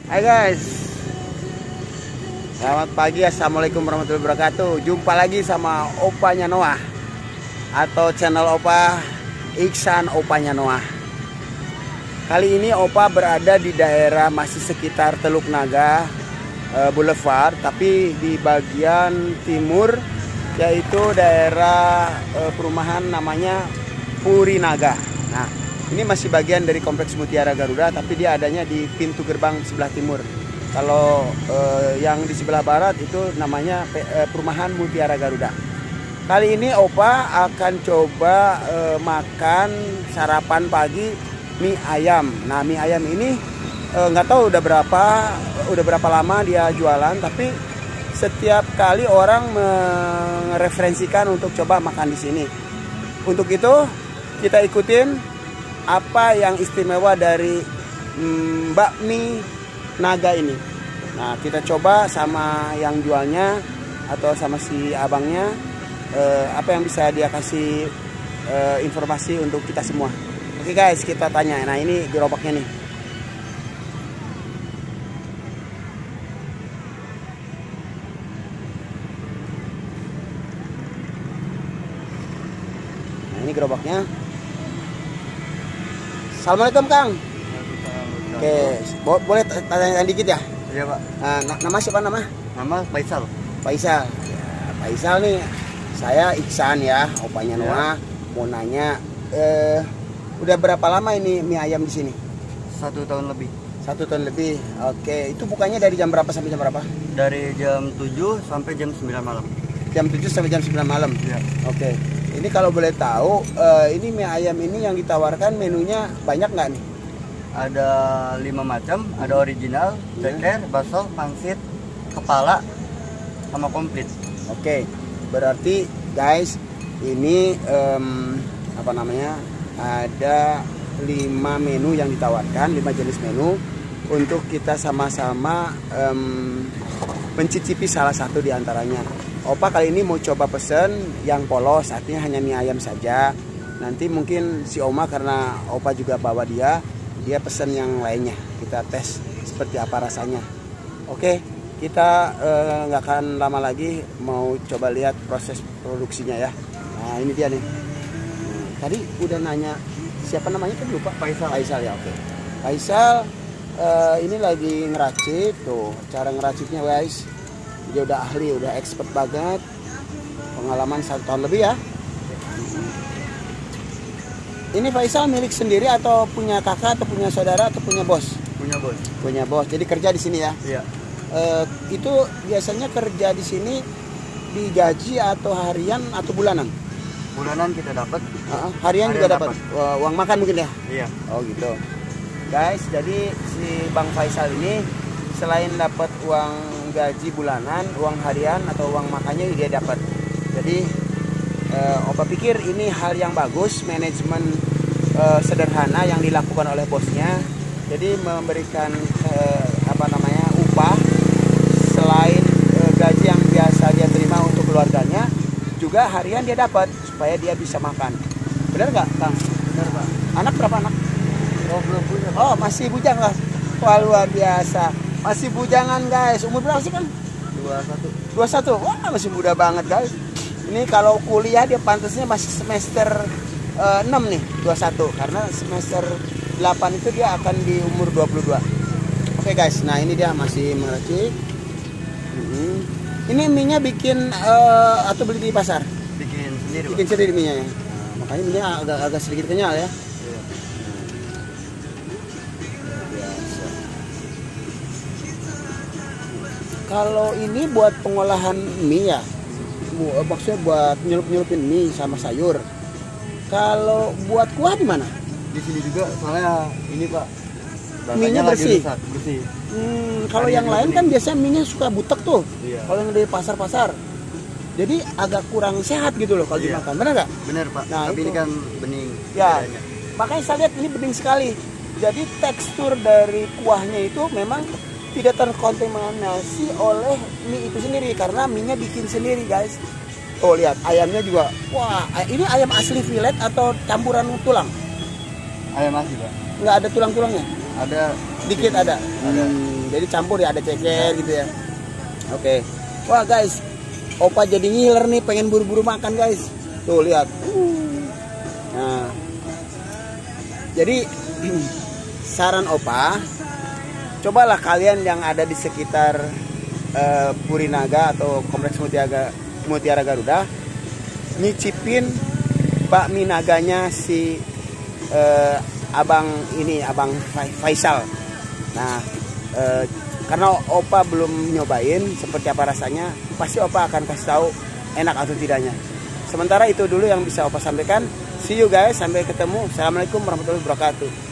Hai guys, selamat pagi, assalamualaikum warahmatullahi wabarakatuh. Jumpa lagi sama opanya Noah atau channel Opa Iksan opanya Noah. Kali ini Opa berada di daerah masih sekitar Teluk Naga Boulevard, tapi di bagian timur, yaitu daerah perumahan namanya Puri Naga. Nah, ini masih bagian dari Kompleks Mutiara Garuda, tapi dia adanya di pintu gerbang sebelah timur. Kalau yang di sebelah barat itu namanya perumahan Mutiara Garuda. Kali ini Opa akan coba makan sarapan pagi mie ayam. Nah, mie ayam ini nggak tahu udah berapa lama dia jualan, tapi setiap kali orang mereferensikan untuk coba makan di sini. Untuk itu kita ikutin apa yang istimewa dari bakmi Naga ini. Nah, kita coba sama yang jualnya atau sama si abangnya, apa yang bisa dia kasih informasi untuk kita semua. Oke guys, kita tanya. Nah, ini gerobaknya nih. Nah, ini gerobaknya. Assalamualaikum Kang. Oke, boleh tanya dikit ya? Iya Pak. Nama siapa nama? Nama Faisal. Faisal. Ya, Faisal nih, saya Iksan ya, opanya Noah. Mau nanya, udah berapa lama ini mie ayam di sini? 1 tahun lebih. 1 tahun lebih. Oke, itu bukannya dari jam berapa sampai jam berapa? Dari jam 7 sampai jam 9 malam. Jam 7 sampai jam 9 malam. Iya. Oke. Ini kalau boleh tahu, ini mie ayam ini yang ditawarkan menunya banyak nggak nih? Ada 5 macam, ada original, ceker, bakso, pangsit, kepala, sama komplit. Oke. Berarti guys, ini apa namanya? Ada 5 menu yang ditawarkan, 5 jenis menu untuk kita sama-sama mencicipi salah satu di antaranya. Opa kali ini mau coba pesen yang polos, artinya hanya mie ayam saja. Nanti mungkin si Oma, karena Opa juga bawa dia pesen yang lainnya. Kita tes seperti apa rasanya. Oke, kita nggak akan lama lagi, mau coba lihat proses produksinya ya. Nah, ini dia nih. Tadi udah nanya siapa namanya kan lupa. Faisal ya, oke. Faisal ini lagi ngeracik tuh, cara ngeraciknya guys. Dia udah ahli, udah expert banget. Pengalaman 1 tahun lebih ya. Ini Faisal milik sendiri atau punya kakak atau punya saudara atau punya bos? Punya bos. Punya bos. Jadi kerja di sini ya? Iya. Itu biasanya kerja di sini digaji atau harian atau bulanan? Bulanan kita dapat. Harian juga dapat. Uang makan mungkin ya? Iya. Oh gitu. Guys, jadi si Bang Faisal ini selain dapat uang gaji bulanan, uang harian atau uang makannya dia dapat. Jadi Opa pikir ini hal yang bagus, manajemen sederhana yang dilakukan oleh bosnya. Jadi memberikan upah selain gaji yang biasa dia terima untuk keluarganya, juga harian dia dapat supaya dia bisa makan. Benar nggak, Kang? Benar Pak. Anak berapa anak? Oh, belum punya. Oh, masih bujang lah. Wah, luar biasa. Masih bujangan guys. Umur berapa sih Kang? 21. 21. Wah, masih muda banget guys. Ini kalau kuliah dia pantasnya masih semester 6 nih, 21. Karena semester 8 itu dia akan di umur 22. Oke guys, nah ini dia masih meracik. Ini mie-nya bikin atau beli di pasar? Bikin sendiri Pak. Bikin sendiri mie-nya ya. Makanya mie-nya agak sedikit kenyal ya. Iya. Biasa. Kalau ini buat pengolahan mie ya, maksudnya buat nyelup-nyelupin mie sama sayur. Kalau buat kuah di mana? Di sini juga, soalnya ini Pak. Mie-nya bersih. Bersih. Kalau yang lain kan biasanya mie-nya suka butek tuh. Iya. Kalau yang dari pasar-pasar. Jadi agak kurang sehat gitu loh kalau Iya. dimakan. Benar nggak? Benar Pak. Nah, tapi itu. ini kan bening. Ya. bedanya. Makanya saya lihat ini bening sekali. Jadi tekstur dari kuahnya itu memang tidak terkontaminasi oleh mie itu sendiri, karena mie-nya bikin sendiri guys. Oh lihat, ayamnya juga. Wah, ini ayam asli filet atau campuran tulang? Ayam asli Pak. Nggak ada tulang-tulangnya? Ada Sedikit ada. Jadi campur ya, ada ceker gitu ya. Oke. Wah guys, Opa jadi ngiler nih, pengen buru-buru makan guys. Tuh lihat. Nah, jadi saran Opa, cobalah kalian yang ada di sekitar Purinaga atau Kompleks Mutiara Garuda, nyicipin bakmi naganya si abang Faisal. Nah, karena Opa belum nyobain seperti apa rasanya, pasti Opa akan kasih tahu enak atau tidaknya. Sementara itu dulu yang bisa Opa sampaikan. See you guys, sampai ketemu. Assalamualaikum warahmatullahi wabarakatuh.